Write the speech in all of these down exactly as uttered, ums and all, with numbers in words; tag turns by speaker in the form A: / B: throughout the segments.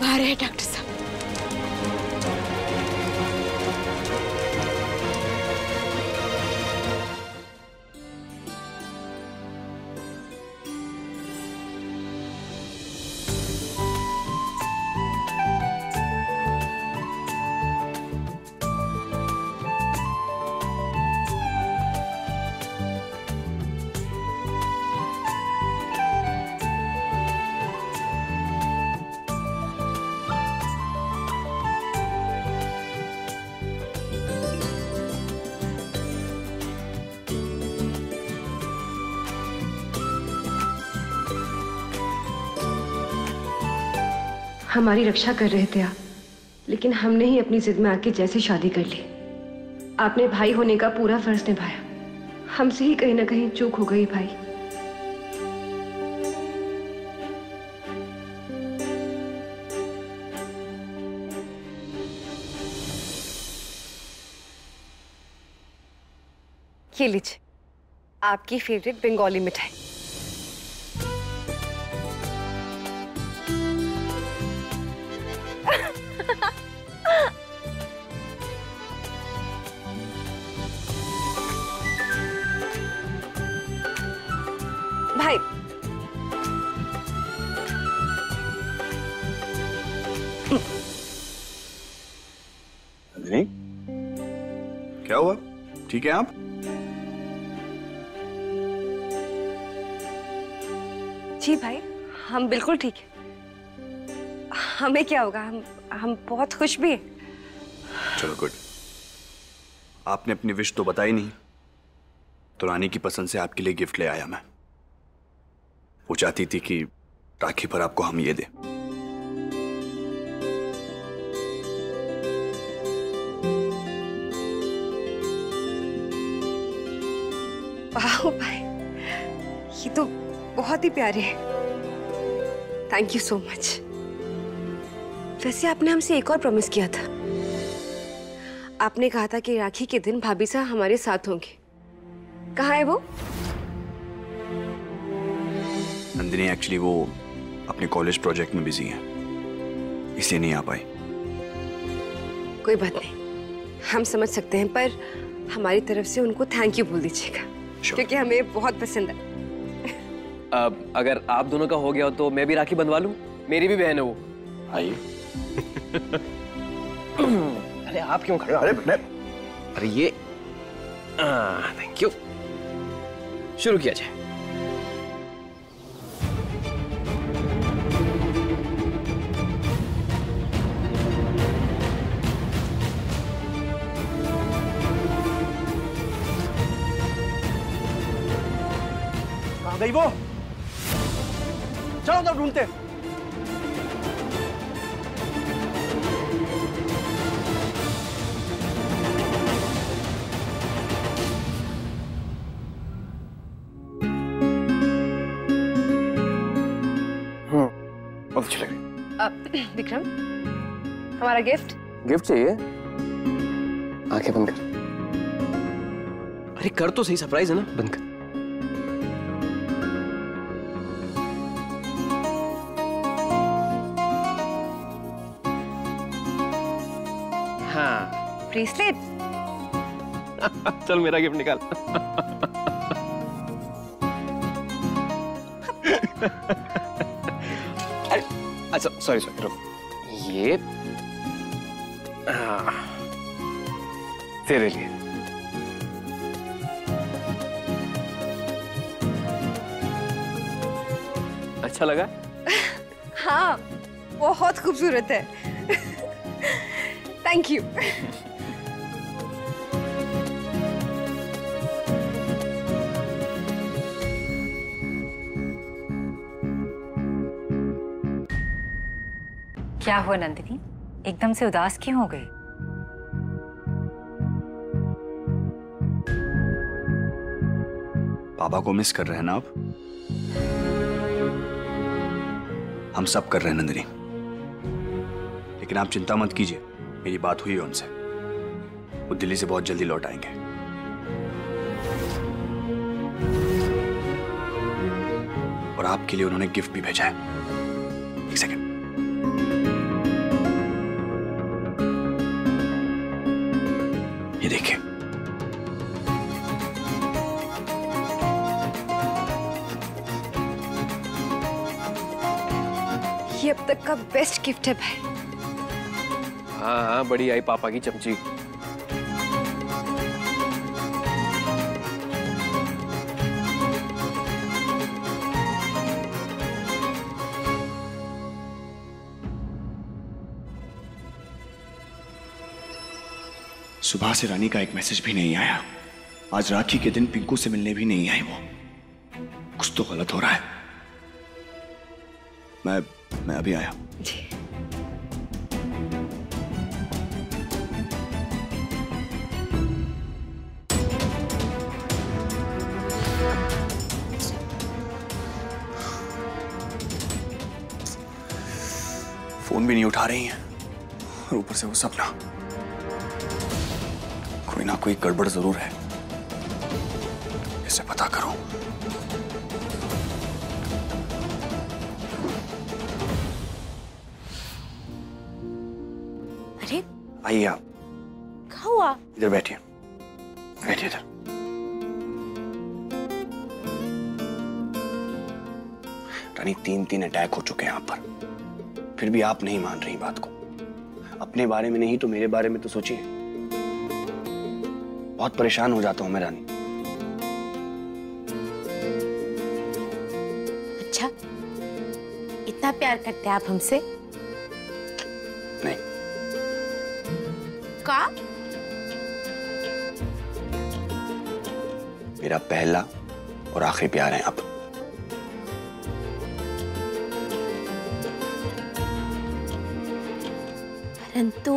A: आ रहे हैं डॉक्टर साहब।
B: हमारी रक्षा कर रहे थे आप, लेकिन हमने ही अपनी जिद में आके जैसे शादी कर ली। आपने भाई होने का पूरा फर्ज निभाया, हमसे ही कहीं ना कहीं चूक हो गई भाई। ये लीजिए आपकी फेवरेट बंगाली मिठाई। भाई
C: नंदिनी, क्या हुआ? ठीक है आप?
B: जी भाई, हम बिल्कुल ठीक है। हमें क्या होगा, हम हम बहुत खुश भी हैं।
C: चलो गुड। आपने अपनी विश तो बताई नहीं, तो रानी की पसंद से आपके लिए गिफ्ट ले आया मैं। वो चाहती थी कि राखी पर आपको हम ये दें।
B: वाह भाई, ये तो बहुत ही प्यारी है। Thank you so much. वैसे आपने हमसे एक और प्रॉमिस किया था। आपने कहा था कि राखी के दिन भाभी साहब हमारे साथ होंगे। कहाँ है वो?
C: नंदिनी, एक्चुअली वो अपने कॉलेज प्रोजेक्ट में बिजी हैं, इसलिए नहीं आ पाई।
B: कोई बात नहीं, हम समझ सकते हैं, पर हमारी तरफ से उनको थैंक यू बोल दीजिएगा, क्योंकि हमें बहुत पसंद है।
D: अब अगर आप दोनों का हो गया हो तो मैं भी राखी बंधवा लूं, मेरी भी बहन है वो।
C: आइए।
D: अरे आप क्यों खड़े?
C: अरे
D: अरे ये थैंक यू। शुरू किया जाए।
E: कहाँ गई वो? चलो उधर ढूंढते।
C: बहुत अच्छी लग रही।
B: विक्रम, हमारा गिफ्ट।
D: गिफ्ट चाहिए? आंखें बंद कर। अरे कर तो सही, सरप्राइज है ना, बंद कर।
B: हाँ, ब्रेसलेट।
D: चल मेरा गिफ्ट निकाल। अरे अच्छा, सॉरी सॉरी रुक। ये आ, तेरे लिए। अच्छा लगा?
B: हाँ, बहुत खूबसूरत है। Thank you.
F: क्या हुआ नंदिनी, एकदम से उदास क्यों हो गई?
C: पापा को मिस कर रहे हैं ना आप? हम सब कर रहे हैं नंदिनी, लेकिन आप चिंता मत कीजिए, मेरी बात हुई है उनसे। वो दिल्ली से बहुत जल्दी लौट आएंगे। और आपके लिए उन्होंने गिफ्ट भी भेजा है। एक सेकंड। ये देखिए।
B: ये अब तक का बेस्ट गिफ्ट है भाई।
D: हाँ हाँ, बड़ी आई पापा की चमची।
C: सुबह से रानी का एक मैसेज भी नहीं आया। आज राखी के दिन पिंकू से मिलने भी नहीं आई वो। कुछ तो गलत हो रहा है। मैं मैं अभी आया।
B: जी।
C: फोन भी नहीं उठा रही हैं और ऊपर से वो सपना। कोई ना कोई गड़बड़ जरूर है। इसे पता करो।
B: अरे
C: आइए आप।
B: क्या हुआ?
C: इधर बैठिए, बैठिए इधर। रानी, तीन तीन अटैक हो चुके हैं आप पर, फिर भी आप नहीं मान रही बात को। अपने बारे में नहीं तो मेरे बारे में तो सोचिए। बहुत परेशान हो जाता हूं मैं रानी।
A: अच्छा, इतना प्यार करते हैं आप हमसे?
C: नहीं।
A: का?
C: मेरा पहला और आखिरी प्यार है आप।
A: परंतु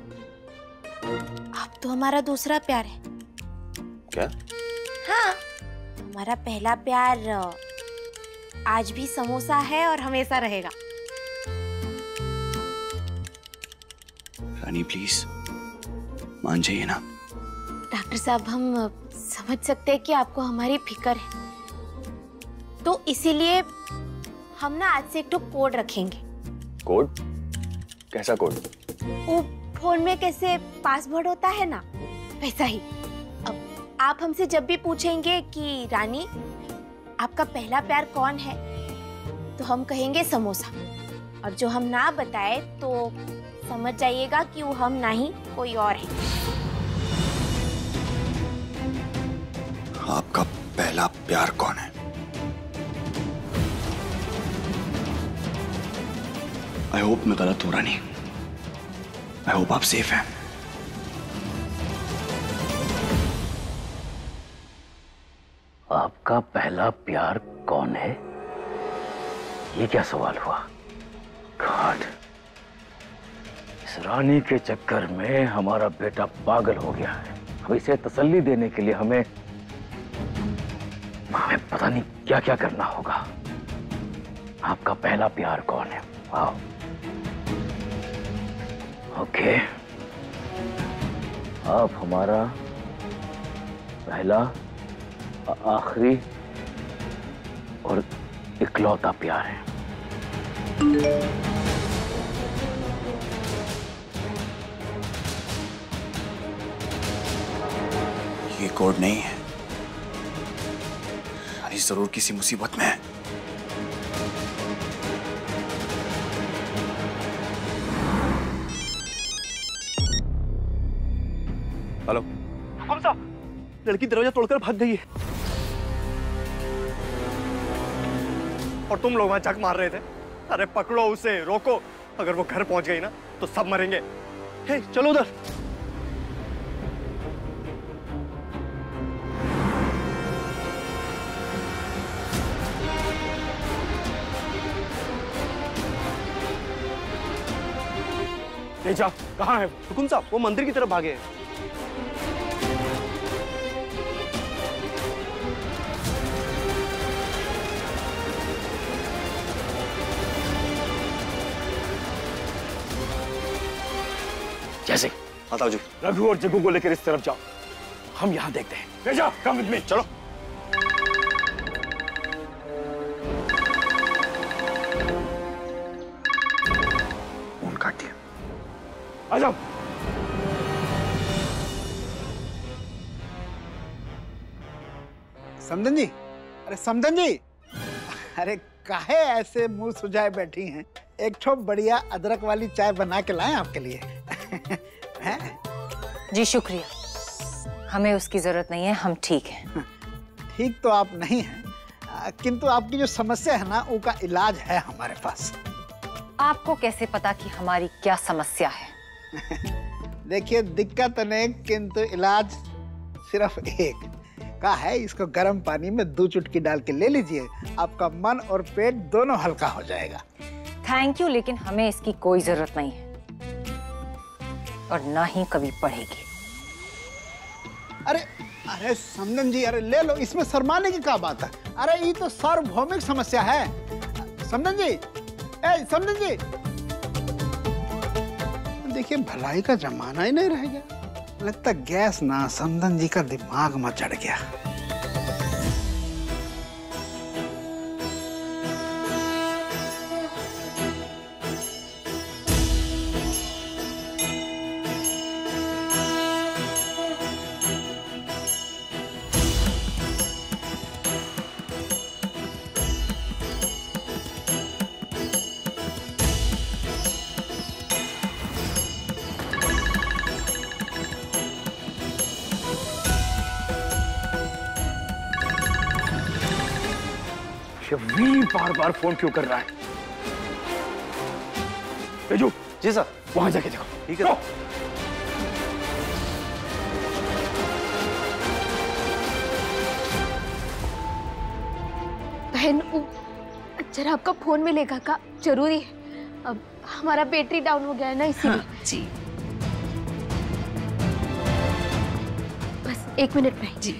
A: आप तो हमारा दूसरा प्यार है।
C: क्या?
A: हाँ, हमारा पहला प्यार आज भी समोसा है और हमेशा रहेगा।
C: रानी प्लीज मान जाइए ना।
A: डॉक्टर साहब, हम समझ सकते हैं कि आपको हमारी फिक्र है, तो इसीलिए हम ना आज से एक तो कोड रखेंगे।
C: कोड? कैसा कोड?
A: वो फोन में कैसे पासवर्ड होता है ना, वैसा ही। अब आप हमसे जब भी पूछेंगे कि रानी आपका पहला प्यार कौन है, तो हम कहेंगे समोसा, और जो हम ना बताए तो समझ जाइएगा कि वो हम नहीं कोई और है।
C: आपका पहला प्यार कौन है? आई होप मैं गलत हूं रानी। आई होप आप सेफ हैं।
G: आपका पहला प्यार कौन है? ये क्या सवाल हुआ? गॉड, इस रानी के चक्कर में हमारा बेटा पागल हो गया है। अब इसे तसल्ली देने के लिए हमें हमें पता नहीं क्या क्या करना होगा। आपका पहला प्यार कौन है? आओ। ओके, आप हमारा पहला, आखिरी और इकलौता प्यार है।
C: ये कोड नहीं है। रानी जरूर किसी मुसीबत में है।
E: हेलो हुकुम साहब, लड़की दरवाजा तोड़कर भाग गई है और तुम लोग वहां जग मार रहे थे। अरे पकड़ो उसे, रोको। अगर वो घर पहुंच गई ना तो सब मरेंगे। हे, चलो उधर। ले जा। कहाँ है हुकुम साहब? वो मंदिर की तरफ भागे हैं।
G: जैसे
C: बताओ जी।
E: रघु और जग्गू को लेकर इस तरफ जाओ, हम यहाँ देखते हैं। ले जाओ, कम विद मी, चलो।
C: फोन काट दिया।
E: आ जाओ।
H: समधन जी, अरे समधन जी, अरे काहे ऐसे मुंह सुझाए बैठी हैं? एक ठो बढ़िया अदरक वाली चाय बना के लाएं आपके लिए। हैं?
F: जी शुक्रिया, हमें उसकी जरूरत नहीं है, हम ठीक हैं।
H: ठीक तो आप नहीं हैं, किंतु आपकी जो समस्या है ना, उसका इलाज है हमारे पास।
F: आपको कैसे पता कि हमारी क्या समस्या है?
H: देखिए, दिक्कत नहीं किंतु इलाज सिर्फ एक का है। इसको गर्म पानी में दो चुटकी डाल के ले लीजिए, आपका मन और पेट दोनों हल्का हो जाएगा।
F: थैंक यू, लेकिन हमें इसकी कोई जरूरत नहीं है और ना ही कभी पड़ेगी।
H: अरे अरे समधन जी, अरे ले लो, इसमें शर्माने की क्या बात है? अरे ये तो सार्वभौमिक समस्या है। समधन जी, ए समधन जी, देखिए भलाई का जमाना ही नहीं रह गया। लगता गैस ना समधन जी का दिमाग में चढ़ गया।
G: शबीर बार बार फोन क्यों कर रहा है? तेजू,
D: जी सर।
G: वहां जाके देखो।
D: ठीक है।
A: बहन, जरा आपका फोन मिलेगा का? जरूरी है, अब हमारा बैटरी डाउन हो गया है ना, इसीलिए।
B: हाँ, जी
A: बस एक मिनट में
B: जी।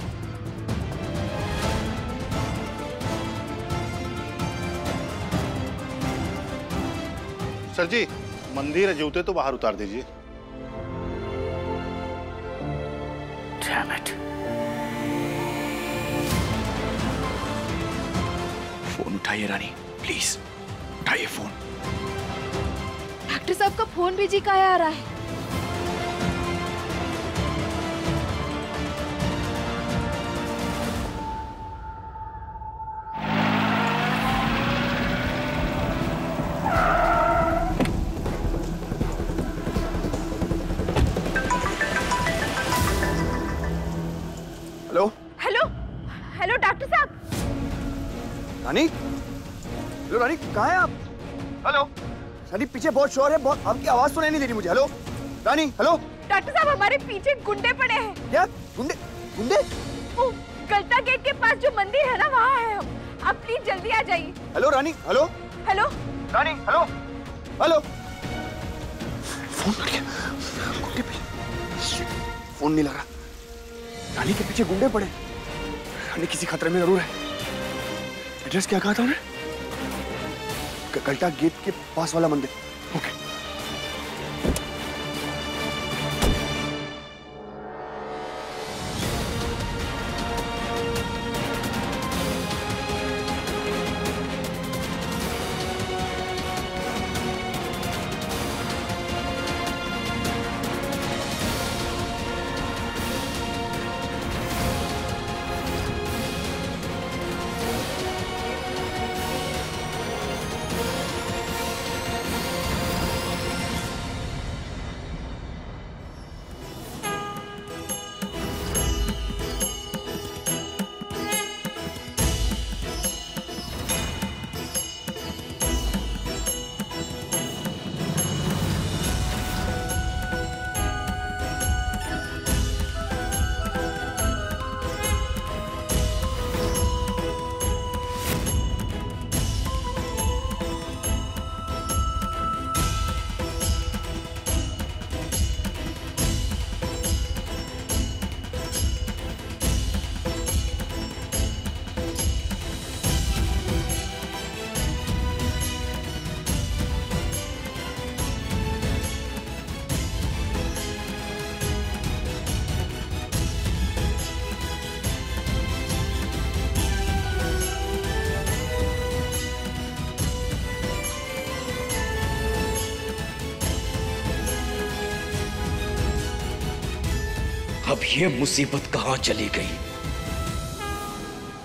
E: सर जी, मंदिर है, जूते तो बाहर उतार दीजिए।
G: Damn it.
C: फोन उठाइए रानी, प्लीज उठाइए फोन।
A: डॉक्टर साहब का फोन भी जी का आ रहा है।
C: हेलो
A: हेलो हेलो डॉक्टर साहब।
C: रानी, हेलो रानी, कहाँ हैं आप? हेलो रानी, पीछे बहुत शोर है, बहुत आपकी आवाज सुनाई नहीं दे रही मुझे। Hello Rani, hello.
A: डॉक्टर साहब, हमारे पीछे गुंडे पड़े हैं।
C: क्या गुंडे? गुंडे?
A: वो गलता गेट के पास जो मंदिर है ना, वहाँ है हम। आप प्लीज जल्दी आ जाइए।
C: Hello Rani, hello
A: hello
C: Rani, hello hello. Phone लग गया, गुंडे पे फोन नहीं लगा। रानी के पीछे गुंडे पड़े, रानी किसी खतरे में जरूर है। एड्रेस क्या कहा था उन्हें? गलता गेट के पास वाला मंदिर। ओके।
G: अब ये मुसीबत कहां चली गई?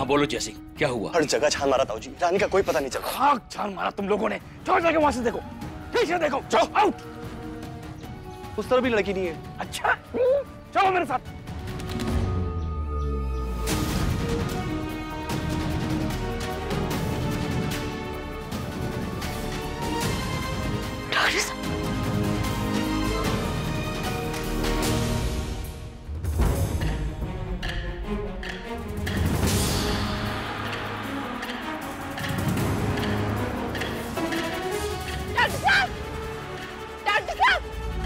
G: बोलो जैसी, क्या हुआ?
E: हर जगह छान मारा ताऊ जी, रानी का कोई पता नहीं चला।
G: खाक छान मारा तुम लोगों ने। जाओ जाके वहां से देखो, पीछे देखो, जाओ आउट।
E: उस तरफ भी लड़की नहीं है।
G: अच्छा चलो मेरे साथ।
A: डॉक्टर साहब, डॉक्टर साहब, डॉक्टर साहब,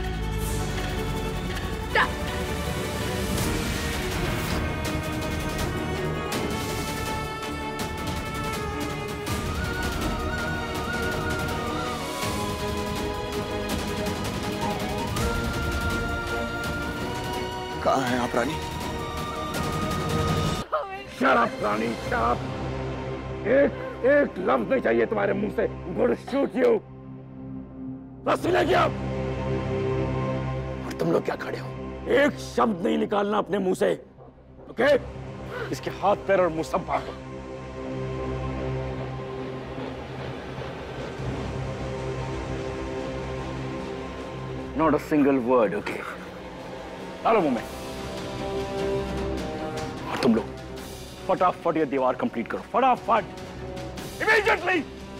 C: कहाँ हैं आप रानी?
G: शराब रानी शराब, एक एक लफ्ज नहीं चाहिए तुम्हारे मुंह से। Good shoot you. रस्सी लेके आओ। और तुम लोग क्या खड़े हो? एक शब्द नहीं निकालना अपने मुंह से, ओके? इसके हाथ पैर और मुंह सब बांध दो। Not a single word, okay? डालो मुंह में। और तुम लोग फटाफट ये दीवार कंप्लीट करो, फटाफट, इमीडिएटली।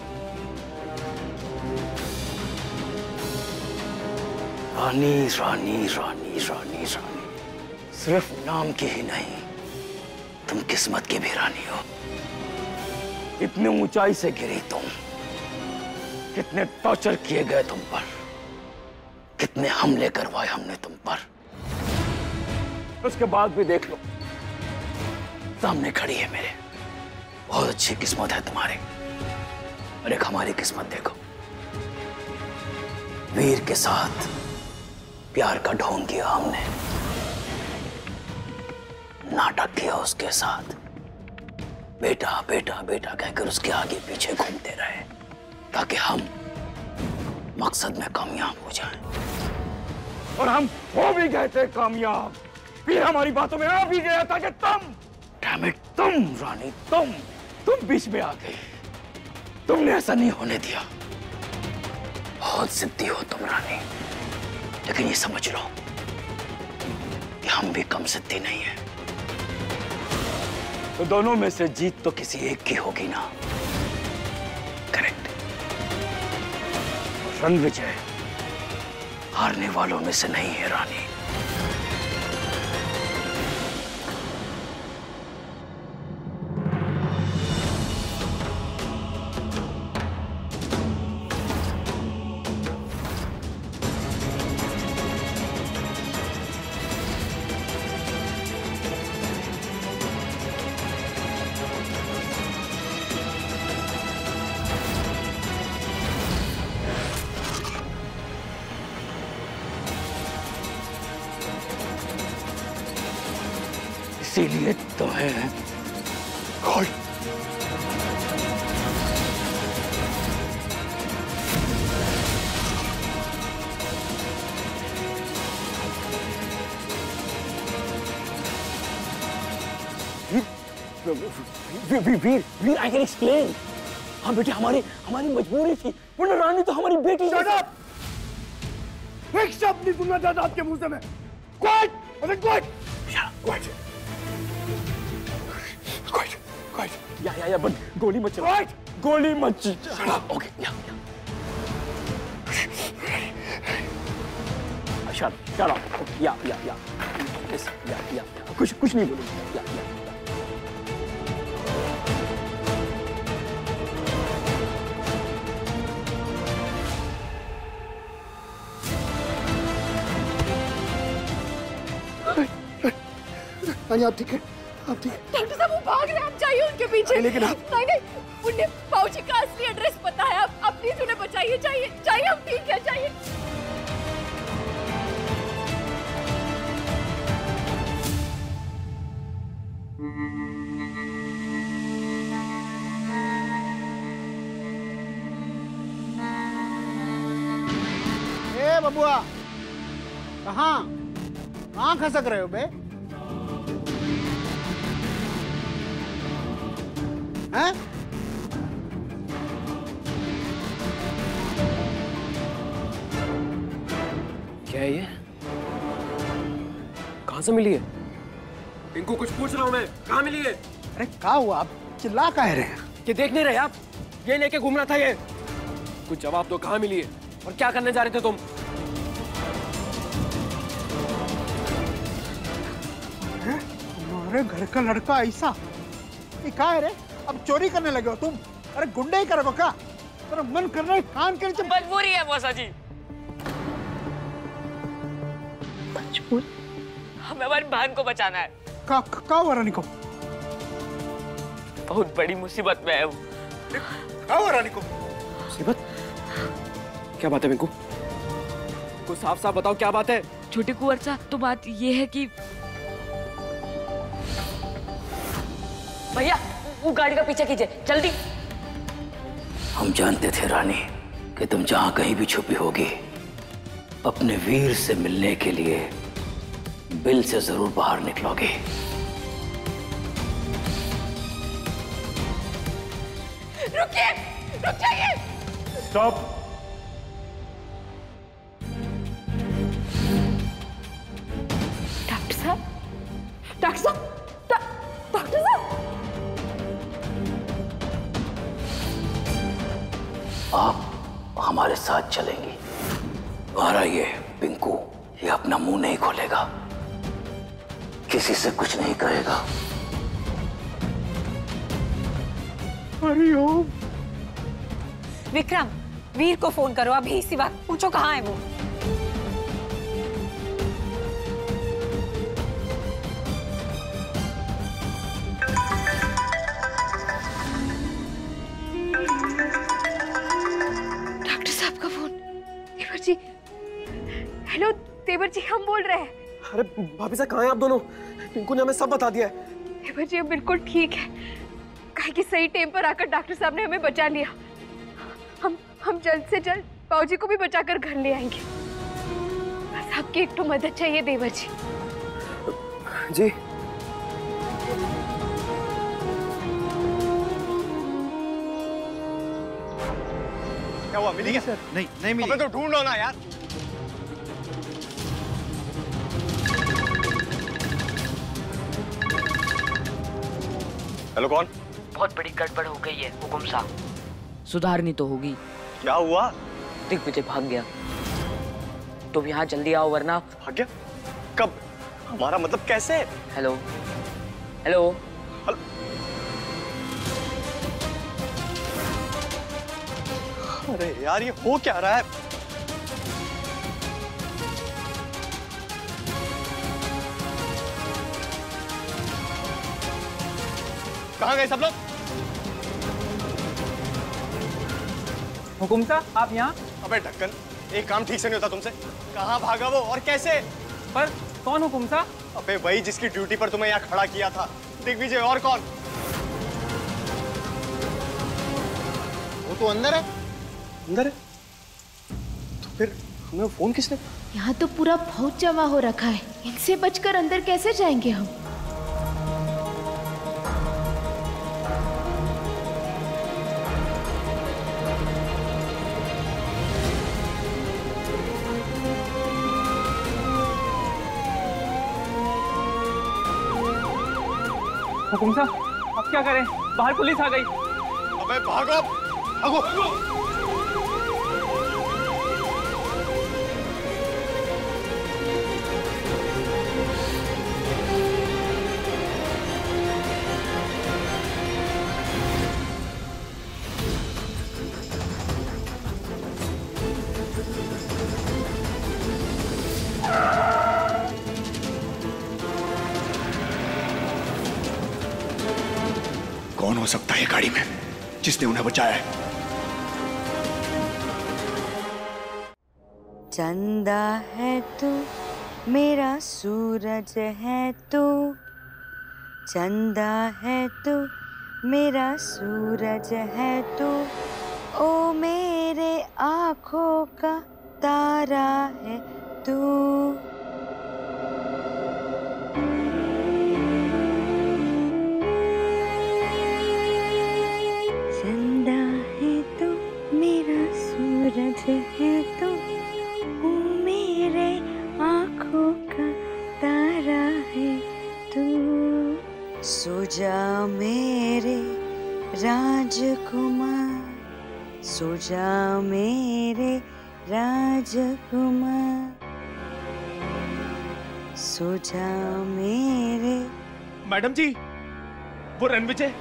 G: रानी रानी रानी रानी रानी, सिर्फ नाम की ही नहीं, तुम किस्मत की भी रानी हो। इतने ऊंचाई से गिरी तुम, कितने टॉर्चर किए गए तुम पर, कितने हमले करवाए हमने तुम पर, उसके बाद भी देख लो, सामने खड़ी है मेरे। बहुत अच्छी किस्मत है तुम्हारी। और एक हमारी किस्मत देखो, वीर के साथ प्यार का ढोंग किया हमने, नाटक किया उसके साथ, बेटा बेटा बेटा कहकर उसके आगे पीछे घूमते रहे ताकि हम मकसद में कामयाब हो जाएं। और हम हो भी गए थे कामयाब। फिर हमारी बातों में आ भी गया था कि तुम, डैम इट, तुम रानी, तुम तुम बीच में आ गई। तुमने ऐसा नहीं होने दिया। बहुत जिद्दी हो तुम रानी, लेकिन ये समझ लो कि हम भी कम जिद्दी नहीं है। तो दोनों में से जीत तो किसी एक की होगी ना, करेक्ट? रण विजय हारने वालों में से नहीं है रानी। इसीलिए तो है god. Veer Veer Veer I can explain. हाँ बेटे, हमारी हमारी मजबूरी थी, वरना रानी तो हमारी बेटी।
E: एक शब्द नहीं सुनना चाहता आपके मुंह से मैं। क्वाइट, अरे क्वाइट, क्वाइट, क्वाइट, क्वाइट।
G: या या या बट गोली मत चलो,
E: क्वाइट,
G: गोली मत चलो। ओके, या या शट शट अप। या या या यस, या या कुछ कुछ नहीं बोलूंगा। या या
E: आप ठीक है? आप ठीक है?
A: डॉक्टर साहब, वो भाग रहे हैं, आप जाइए उनके पीछे।
E: लेकिन आप
A: नहीं नहीं, उन्हें बाबूजी का असली एड्रेस पता है। आप आप प्लीज उन्हें बचाइए। जाइए जाइए, हम ठीक है, जाइए।
H: ए बबुआ, कहाँ कहाँ खसक रहे हो बे? हैं?
D: क्या है ये? कहाँ से मिली है? इनको कुछ पूछ रहा हूँ मैं, कहाँ मिली है?
H: अरे क्या हुआ, आप चिल्ला कह रहे हैं?
D: कि देख नहीं रहे आप? ये लेके घूम रहा था ये। कुछ जवाब तो, कहाँ मिली है और क्या करने जा रहे थे तुम?
H: तुम्हारे घर का लड़का ऐसा, ये क्या है रे? अब चोरी करने लगे हो तुम? अरे गुंडे ही करोगे क्या? तेरा मन कर रहा है कान के नीचे।
F: मजबूरी है मौसा जी,
A: मजबूर?
F: हमें हमारी बहन को बचाना है।
H: का का हुआ रानी को?
F: बहुत बड़ी मुसीबत में है वो।
H: का हुआ रानी को?
D: मुसीबत? क्या बात है मिंकू? कुछ साफ साफ बताओ, क्या बात है?
F: छोटे कुंवर साहब, तो बात ये है कि भैया वो गाड़ी का पीछा कीजिए जल्दी।
G: हम जानते थे रानी कि तुम जहां कहीं भी छुपी होगी, अपने वीर से मिलने के लिए बिल से जरूर बाहर निकलोगे।
F: रुकिए, रुक जाइए।
E: स्टॉप।
A: डॉक्टर साहब, डॉक्टर साहब, डॉक्टर साहब।
G: आप हमारे साथ चलेंगी। तुम्हारा ये पिंकू, ये अपना मुंह नहीं खोलेगा, किसी से कुछ नहीं कहेगा।
H: हरिओम।
F: विक्रम, वीर को फोन करो अभी इसी वक्त, पूछो कहाँ है वो।
B: डॉक्टर साहब का फोन। तेवर जी, हेलो तेवर जी, हम बोल रहे हैं।
D: अरे भाभी साहब, कहाँ हैं आप दोनों? पिंकू ने हमें सब बता दिया है।
B: तेवर जी, हम बिल्कुल ठीक है। काहे कि सही टाइम पर आकर डॉक्टर साहब ने हमें बचा लिया। हम हम जल्द से जल्द बाबूजी को भी बचाकर घर ले आएंगे। बस आपकी एक तो मदद चाहिए देवर जी।
D: जी।
E: क्या हुआ, मिली क्या?
H: सर नहीं नहीं मिली।
E: अबे तो ढूंढो ना यार। हेलो, कौन?
I: बहुत बड़ी गड़बड़ हो गई है हुकुम साहब, सुधारनी तो होगी।
E: क्या हुआ?
I: दिग्विजय भाग गया, तुम यहाँ जल्दी आओ वरना।
E: भाग गया? कब? हमारा मतलब कैसे?
I: Hello hello
E: hello? अरे यार, ये हो क्या रहा है? कहाँ गए सब लोग?
J: हुकुम साहब, आप यहाँ?
E: अबे ढक्कन, एक काम ठीक से नहीं होता तुमसे। कहाँ भागा वो और कैसे?
J: पर कौन हुकुम साहब?
E: अबे वही जिसकी ड्यूटी पर तुम्हें यहाँ खड़ा किया था, दिग्विजय। और कौन? वो तो अंदर है। अंदर है? तो फिर हमें फोन किसने?
A: यहाँ तो पूरा फौज जमा हो रखा है, इनसे बचकर अंदर कैसे जाएंगे हम?
J: हुकुम साहब, अब क्या करें? बाहर पुलिस आ गई।
E: अबे भागो, भागो, भागो।
C: कौन हो सकता है गाड़ी में जिसने उन्हें बचाया है?
K: चंदा है तू, मेरा सूरज है तू, चंदा है तू, मेरा सूरज है तू, ओ मेरे आँखों का तारा है तू। सो जा मेरे राजकुमार, सो जा मेरे राजकुमार, सो जा मेरे।
J: मैडम जी, वो रणविजय,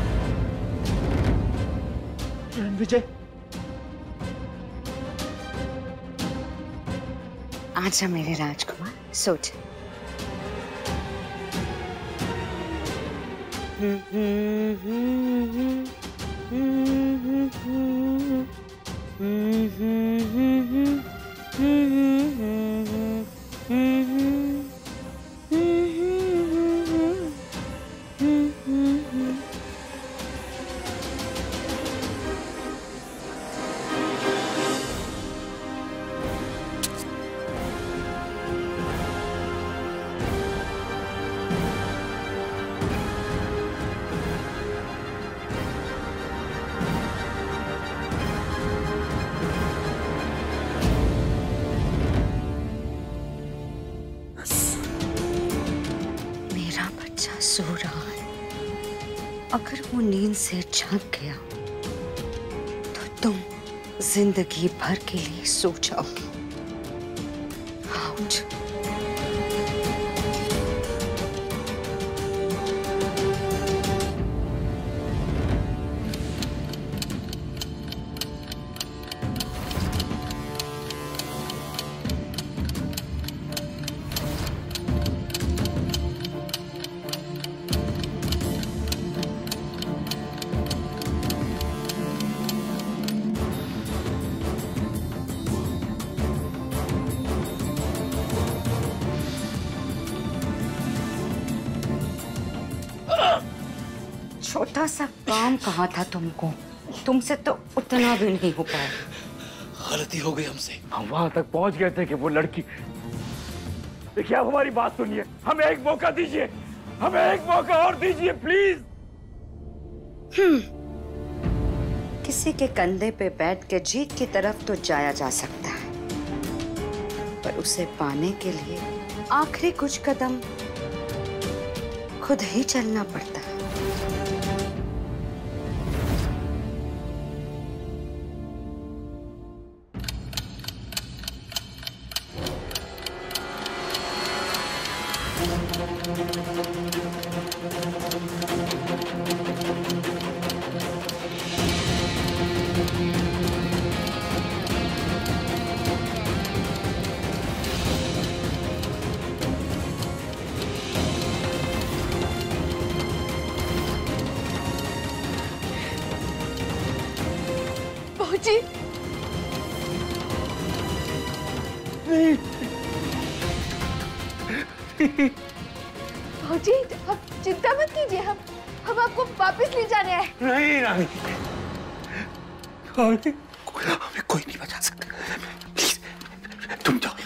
J: रणविजय।
K: आजा मेरे राजकुमार, सो जा। हम्म हम्म हम्म हम्म हम्म हम्म हम्म सो रहा है। अगर वो नींद से जग गया तो तुम जिंदगी भर के लिए सो जाओगे। आउट। छोटा सा काम कहा था तुमको, तुमसे तो उतना भी नहीं हो पाया।
G: गलती हो गई हमसे। हम वहां तक पहुंच गए थे कि वो लड़की। देखिए, आप हमारी बात सुनिए, हमें एक मौका दीजिए, हमें एक मौका और दीजिए प्लीज।
K: हम्म, किसी के कंधे पे बैठ के जीत की तरफ तो जाया जा सकता है, पर उसे पाने के लिए आखिरी कुछ कदम खुद ही चलना पड़ता है।
A: जी जी, आप चिंता मत कीजिए, हम हम आपको वापस ले जाने आए।
G: नहीं रानी, हमें कोई नहीं बचा सकता। प्लीज तुम जाओ।